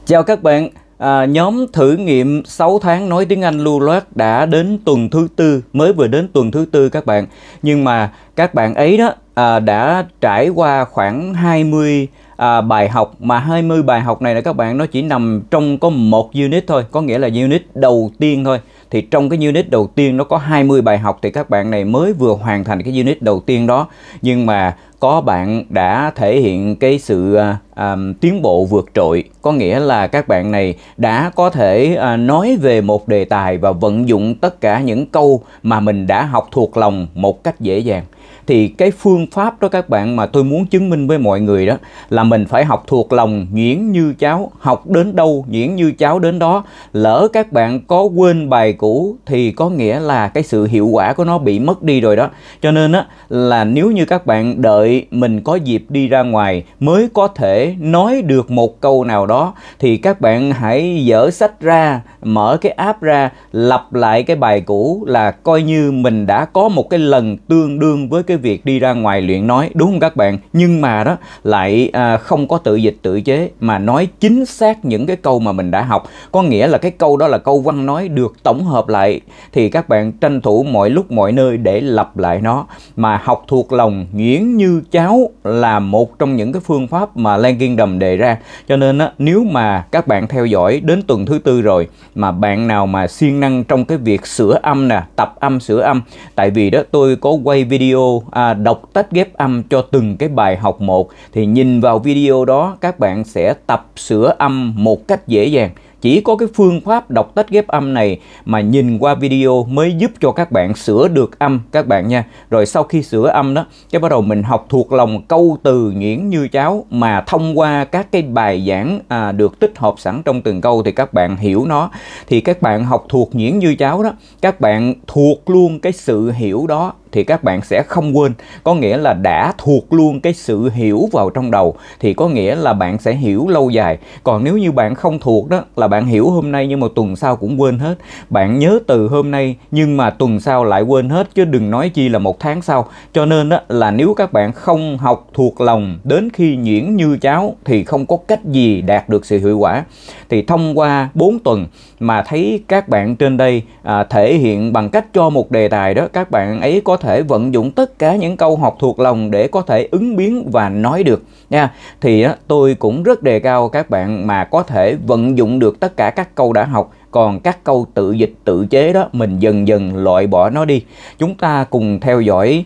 Chào các bạn, nhóm thử nghiệm 6 tháng nói tiếng Anh lưu loát đã đến tuần thứ tư, mới vừa đến tuần thứ tư các bạn. Nhưng mà các bạn ấy đó đã trải qua khoảng 20 bài học, mà 20 bài học này là các bạn, nó chỉ nằm trong có một unit thôi, có nghĩa là unit đầu tiên thôi. Thì trong cái unit đầu tiên nó có 20 bài học, thì các bạn này mới vừa hoàn thành cái unit đầu tiên đó. Nhưng mà có bạn đã thể hiện cái sự tiến bộ vượt trội, có nghĩa là các bạn này đã có thể nói về một đề tài và vận dụng tất cả những câu mà mình đã học thuộc lòng một cách dễ dàng. Thì cái phương pháp đó các bạn mà tôi muốn chứng minh với mọi người đó là mình phải học thuộc lòng nhuyễn như cháo, học đến đâu nhuyễn như cháo đến đó. Lỡ các bạn có quên bài cũ thì có nghĩa là cái sự hiệu quả của nó bị mất đi rồi đó. Cho nên á là nếu như các bạn đợi mình có dịp đi ra ngoài mới có thể nói được một câu nào đó, thì các bạn hãy dở sách ra, mở cái app ra, lặp lại cái bài cũ, là coi như mình đã có một cái lần tương đương với cái việc đi ra ngoài luyện nói, đúng không các bạn? Nhưng mà đó lại không có tự dịch tự chế, mà nói chính xác những cái câu mà mình đã học. Có nghĩa là cái câu đó là câu văn nói được tổng hợp lại, thì các bạn tranh thủ mọi lúc mọi nơi để lặp lại nó. Mà học thuộc lòng nhuyễn như cháo là một trong những cái phương pháp mà Lan Kingdom đề ra. Cho nên á, nếu mà các bạn theo dõi đến tuần thứ tư rồi mà bạn nào mà siêng năng trong cái việc sửa âm nè, tập âm sửa âm, tại vì đó tôi có quay video đọc tách ghép âm cho từng cái bài học một, thì nhìn vào video đó các bạn sẽ tập sửa âm một cách dễ dàng. Chỉ có cái phương pháp đọc tách ghép âm này mà nhìn qua video mới giúp cho các bạn sửa được âm các bạn nha. Rồi sau khi sửa âm đó, cái bắt đầu mình học thuộc lòng câu từ nhuyễn như cháo, mà thông qua các cái bài giảng được tích hợp sẵn trong từng câu thì các bạn hiểu nó. Thì các bạn học thuộc nhuyễn như cháo đó, các bạn thuộc luôn cái sự hiểu đó thì các bạn sẽ không quên. Có nghĩa là đã thuộc luôn cái sự hiểu vào trong đầu thì có nghĩa là bạn sẽ hiểu lâu dài. Còn nếu như bạn không thuộc đó, là bạn hiểu hôm nay nhưng mà tuần sau cũng quên hết. Bạn nhớ từ hôm nay nhưng mà tuần sau lại quên hết, chứ đừng nói chi là một tháng sau. Cho nên đó là nếu các bạn không học thuộc lòng đến khi nhuyễn như cháo thì không có cách gì đạt được sự hiệu quả. Thì thông qua 4 tuần mà thấy các bạn trên đây thể hiện bằng cách cho một đề tài đó, các bạn ấy có thể vận dụng tất cả những câu học thuộc lòng để có thể ứng biến và nói được nha. Thì tôi cũng rất đề cao các bạn mà có thể vận dụng được tất cả các câu đã học. Còn các câu tự dịch tự chế đó mình dần dần loại bỏ nó đi. Chúng ta cùng theo dõi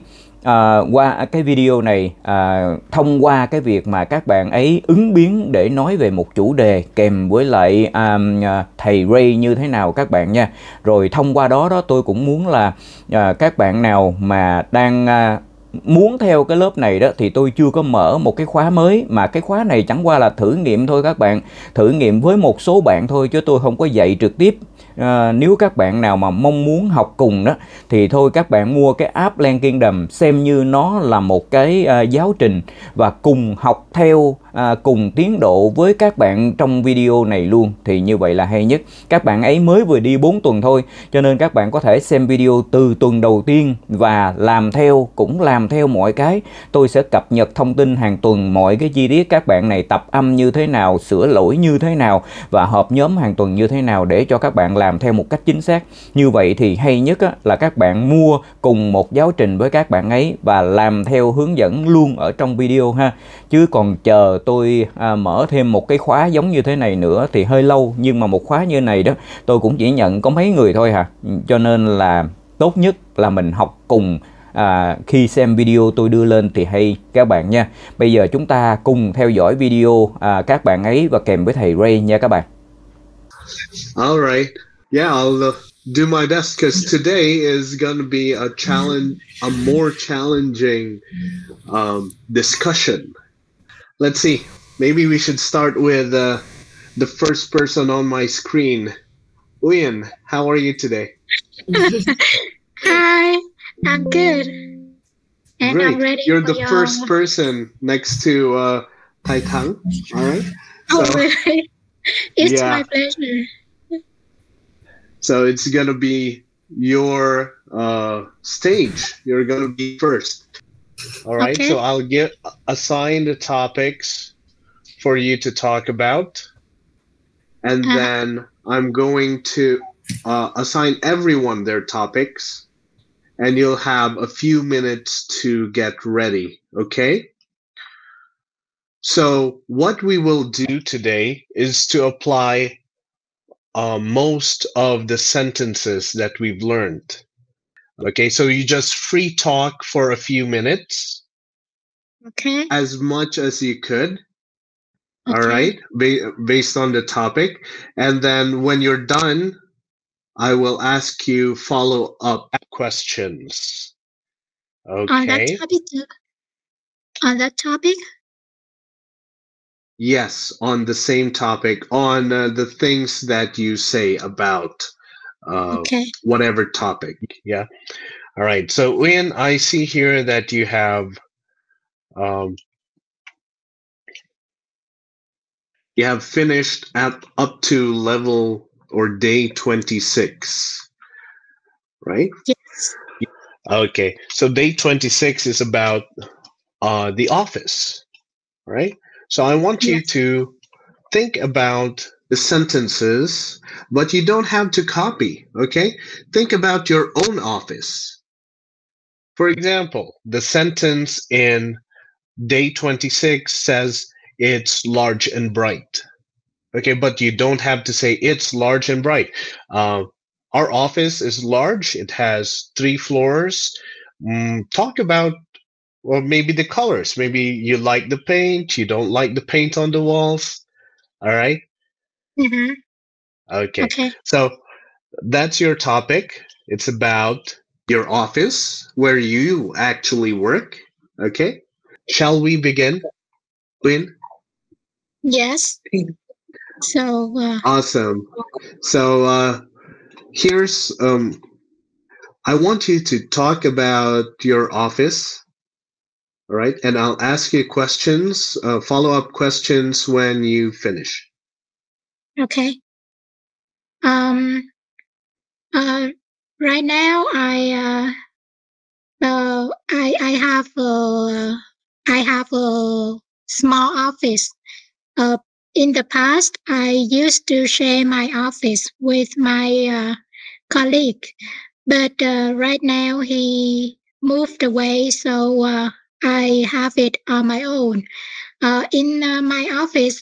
qua cái video này, thông qua cái việc mà các bạn ấy ứng biến để nói về một chủ đề kèm với lại thầy Ray như thế nào các bạn nha. Rồi thông qua đó tôi cũng muốn là các bạn nào mà đang muốn theo cái lớp này đó, thì tôi chưa có mở một cái khóa mới, mà cái khóa này chẳng qua là thử nghiệm thôi các bạn, thử nghiệm với một số bạn thôi chứ tôi không có dạy trực tiếp. Nếu các bạn nào mà mong muốn học cùng đó thì thôi các bạn mua cái app Lan Kingdom, xem như nó là một cái giáo trình và cùng học theo cùng tiến độ với các bạn trong video này luôn, thì như vậy là hay nhất. Các bạn ấy mới vừa đi 4 tuần thôi, cho nên các bạn có thể xem video từ tuần đầu tiên và làm theo, cũng làm theo mọi cái. Tôi sẽ cập nhật thông tin hàng tuần mọi cái chi tiết các bạn này tập âm như thế nào, sửa lỗi như thế nào và họp nhóm hàng tuần như thế nào để cho các bạn làm theo một cách chính xác. Như vậy thì hay nhất là các bạn mua cùng một giáo trình với các bạn ấy và làm theo hướng dẫn luôn ở trong video ha. Chứ còn chờ tôi mở thêm một cái khóa giống như thế này nữa thì hơi lâu. Nhưng mà một khóa như này đó tôi cũng chỉ nhận có mấy người thôi hả. Cho nên là tốt nhất là mình học cùng khi xem video tôi đưa lên thì hay các bạn nha. Bây giờ chúng ta cùng theo dõi video các bạn ấy và kèm với thầy Ray nha các bạn. Alright, yeah, I'll do my best because today is going to be a challenge, a more challenging discussion. Let's see, maybe we should start with the first person on my screen. Uyen, how are you today? Hi, I'm good. And Great. I'm ready. You're for the first person next to Tai Thang. All right. Oh, So, really? It's yeah. my pleasure. So it's going to be your stage. You're going to be first. All right. Okay. So I'll assign the topics for you to talk about. and then I'm going to assign everyone their topics, and you'll have a few minutes to get ready, okay? So what we will do today is to apply most of the sentences that we've learned. Okay, so you just free talk for a few minutes, Okay. as much as you could. All Okay. right, based on the topic. And then when you're done, I will ask you follow-up questions. On that Okay. topic. On that topic. Yes, on the same topic, on the things that you say about Okay. whatever topic. Yeah. All right. So, Ian, I see here that you have um, finished up to level or day 26, right? Yes. Okay. So day 26 is about the office, right? So I want you Yes. to think about the sentences, but you don't have to copy, okay? Think about your own office. For example, the sentence in day 26 says it's large and bright. Okay, but you don't have to say it's large and bright. Our office is large. It has 3 floors. Talk about, well, maybe the colors. Maybe you like the paint. You don't like the paint on the walls. All right. Mm-hmm. Okay. Okay. So that's your topic. It's about your office where you actually work. Okay. Shall we begin, Lynn? Yes. So. Awesome. So here's I want you to talk about your office, all right? And I'll ask you questions, follow-up questions when you finish. Okay. Um. Right now, I have a small office. Uh. In the past, I used to share my office with my colleague, but right now he moved away, so I have it on my own. In my office,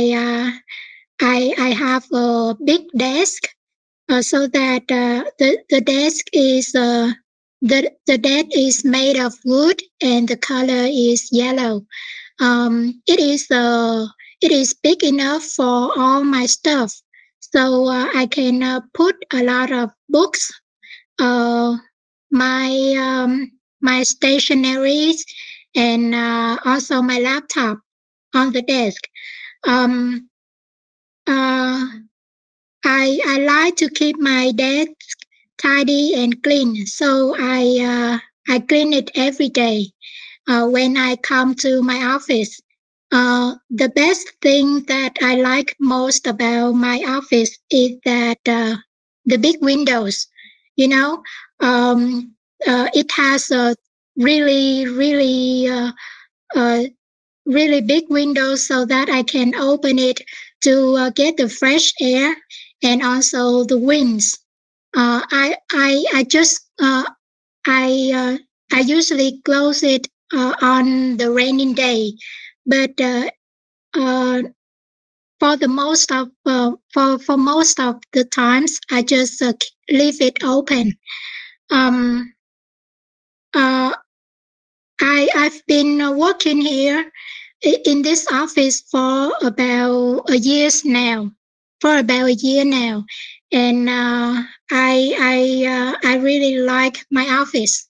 I have a big desk, so that the desk is the desk is made of wood and the color is yellow. It is big enough for all my stuff, so I can put a lot of books, uh, my my stationeries, and also my laptop on the desk. Um, uh, I like to keep my desk tidy and clean, so I clean it every day when I come to my office. The best thing that I like most about my office is that the big windows. You know, it has a really, uh, really big windows so that I can open it to get the fresh air and also the winds. I just I usually close it on the raining day, but uh, for the most of for most of the times, I just leave it open. Um, uh, I've been working here in this office for about a years now, for about a year now, and I really like my office.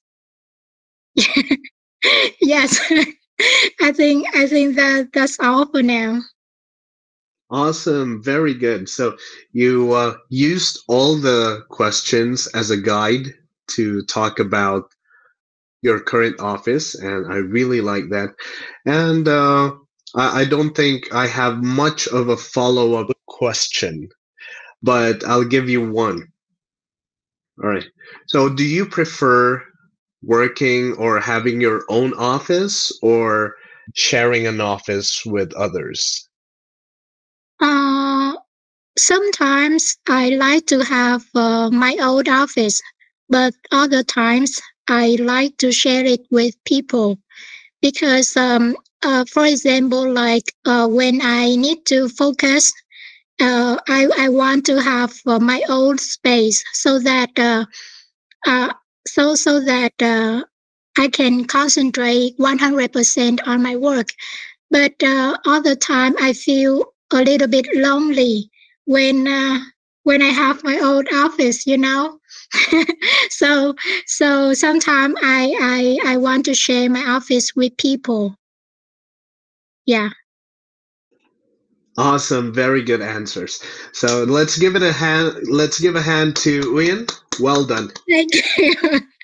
Yes, I think that that's all for now. Awesome, very good. So you used all the questions as a guide to talk about your current office, and I really like that. And I don't think I have much of a follow-up question, but I'll give you one. All right. So do you prefer working or having your own office or sharing an office with others? Uh, sometimes I like to have my own office, but other times I like to share it with people because, for example, like when I need to focus, I want to have my own space so that uh, I can concentrate 100% on my work. But other time I feel a little bit lonely when uh, when I have my own office, you know. so so sometimes I want to share my office with people. Yeah. Awesome, very good answers. So let's give it a hand. Let's give a hand to Ian. Well done. Thank you.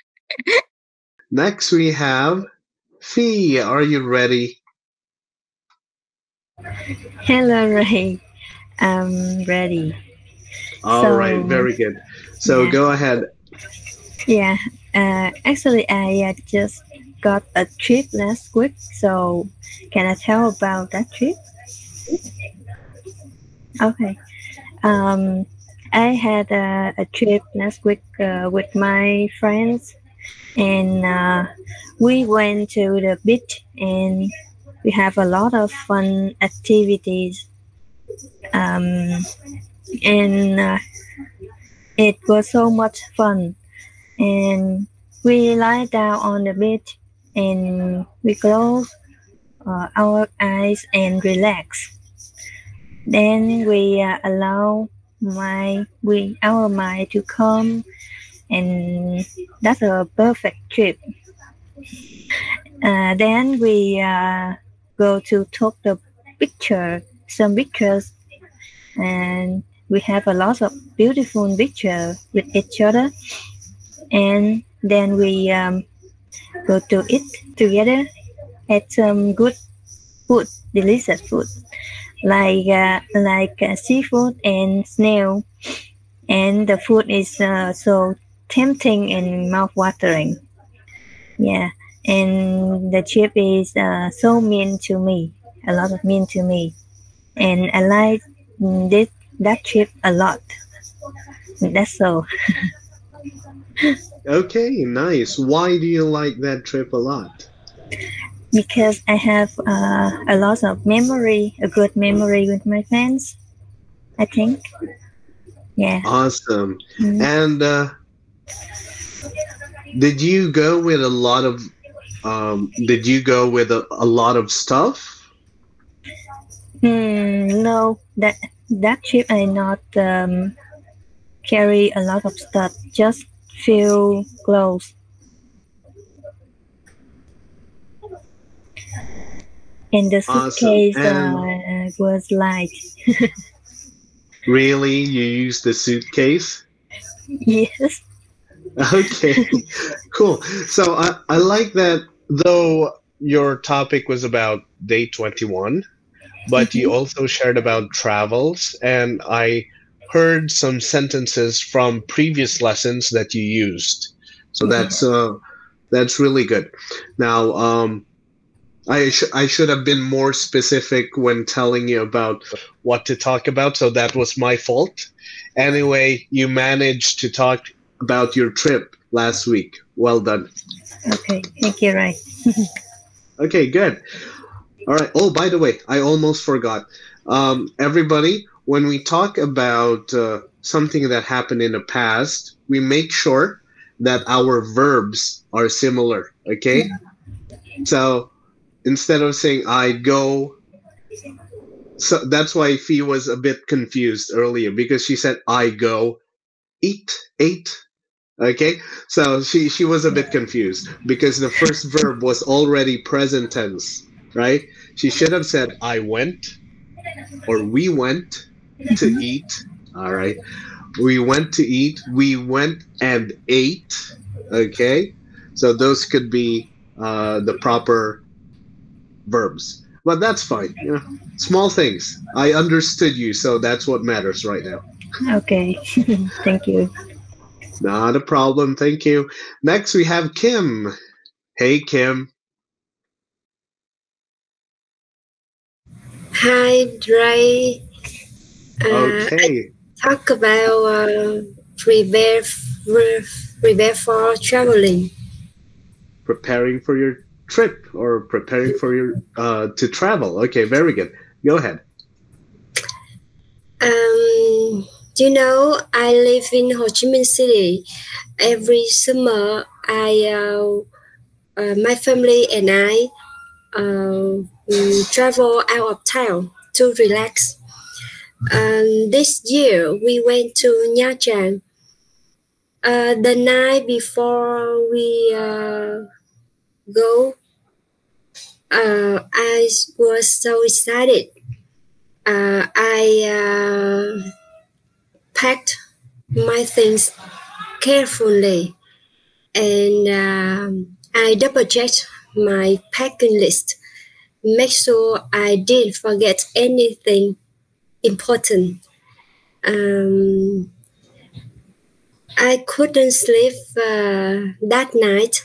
Next we have Fee. Are you ready? Hello, Ray. I'm ready. All right, very good. So yeah. go ahead. Yeah. Actually, I just got a trip last week. So, can I tell about that trip? Okay. Um, I had a trip last week with my friends, and we went to the beach, and we have a lot of fun activities. Um, and it was so much fun. And we lie down on the beach, and we close our eyes and relax. Then we allow our mind to calm, and that's a perfect trip. Then we go to take some pictures, and we have a lot of beautiful pictures with each other. And then we go to eat together, eat some good food, delicious food, like seafood and snail. And the food is so tempting and mouth-watering. Yeah, and the trip is so mean to me, a lot of mean to me, and I like that trip a lot. That's all. Okay, nice. Why do you like that trip a lot? Because I have a lot of memory, a good memory with my friends, I think. Yeah. Awesome. And did you go with a lot of stuff? No, that trip I not carry a lot of stuff, just few clothes. And the suitcase was light. Really? You used the suitcase? Yes. Okay, cool. So I like that, though your topic was about day 21, but you also shared about travels, and I heard some sentences from previous lessons that you used. So that's really good. Now, I should have been more specific when telling you about what to talk about, so that was my fault. Anyway, you managed to talk about your trip last week. Well done. Okay, thank you, Ray. Okay, good. All right. Oh, by the way, I almost forgot. Everybody, when we talk about something that happened in the past, we make sure that our verbs are similar. Okay? So instead of saying I go, so that's why Fee was a bit confused earlier, because she said I go, eat, ate. Okay, so she was a bit confused because the first verb was already present tense, right? She should have said I went, or we went to eat. All right, we went to eat, we went and ate. Okay, so those could be the proper verbs, but that's fine. You know, small things. I understood you, so that's what matters right now. Okay, thank you. Not a problem. Thank you. Next, we have Kim. Hey, Kim. Hi, Dre. Okay. Talk about prepare for traveling. Preparing for your trip or preparing for your to travel. Okay, very good. Go ahead. You know, I live in Ho Chi Minh City. Every summer, my family and I travel out of town to relax. This year, we went to Nha Trang. The night before we go, I was so excited. I packed my things carefully, and I double-checked my packing list, make sure I didn't forget anything important. I couldn't sleep that night.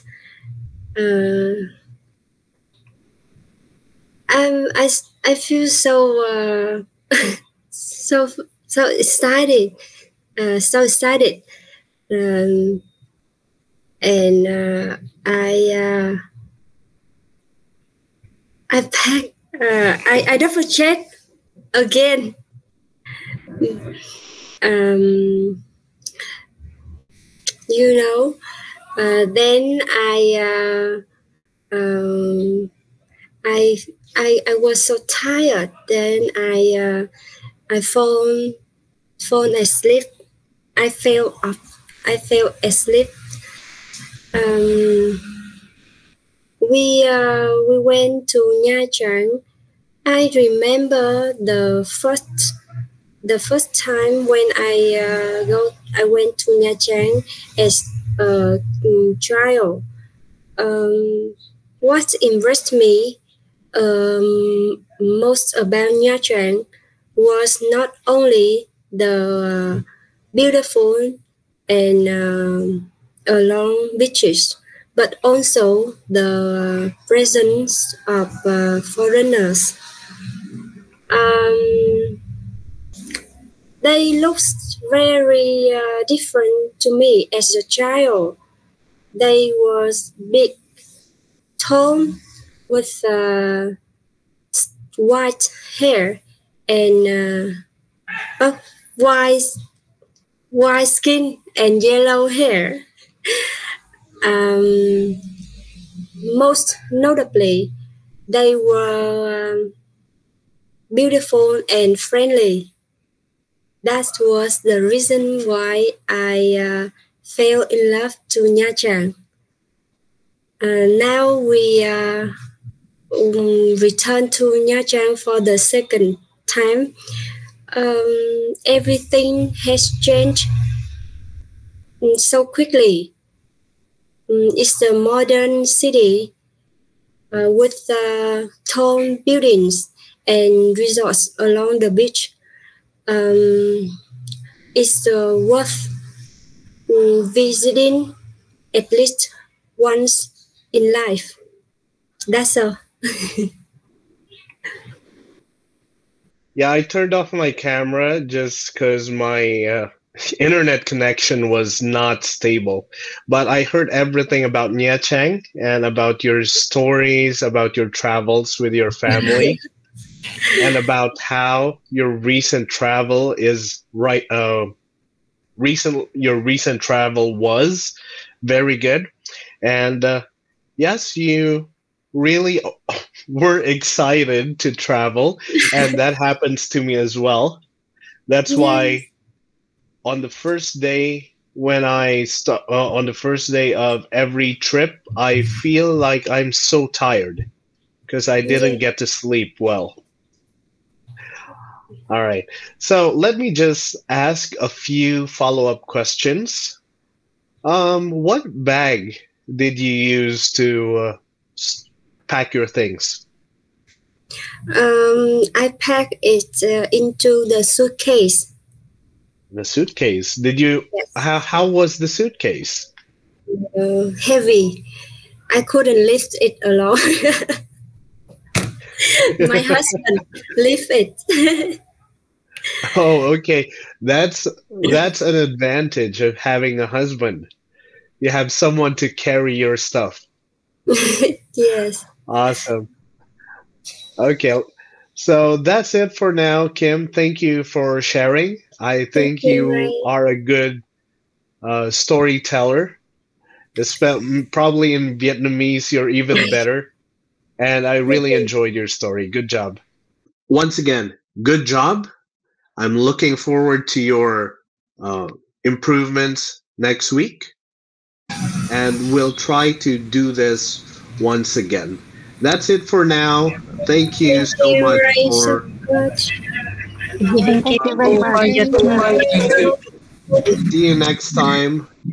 I feel so so excited, and I packed. I double check again. You know, then I was so tired. Then I fall asleep. I fell asleep. We went to Nha Trang. I remember the first time when I went to Nha Trang as a trial. What impressed me most about Nha Trang was not only the beautiful and along beaches, but also the presence of foreigners. They looked very different to me as a child. They was big, tall, with white hair and white skin and yellow hair. Most notably, they were beautiful and friendly. That was the reason why I fell in love to Nha Trang. Now we return to Nha Trang for the second time. Everything has changed so quickly. It's a modern city with tall buildings and resorts along the beach. It's worth visiting at least once in life. That's all. Yeah, I turned off my camera just because my internet connection was not stable. But I heard everything about Nha Trang and about your stories, about your travels with your family, and about how your recent travel is your recent travel was very good. And yes, you really were excited to travel, and that happens to me as well. That's why on the first day on the first day of every trip, I feel like I'm so tired because I didn't get to sleep well. All right. So let me just ask a few follow-up questions. What bag did you use to pack your things? I packed it into the suitcase. The suitcase. Did you? Yes. How was the suitcase? Heavy. I couldn't lift it alone. My husband lift it. Oh, okay. That's an advantage of having a husband. You have someone to carry your stuff. Yes. Awesome. Okay. So that's it for now, Kim. Thank you for sharing. I think you, you Ray. are a good storyteller. Probably in Vietnamese, you're even better. And I really enjoyed your story. Good job. Once again, good job. I'm looking forward to your improvements next week. And we'll try to do this once again. That's it for now. Thank you so you, much Ray, so for much. Thank you very much. see you next time.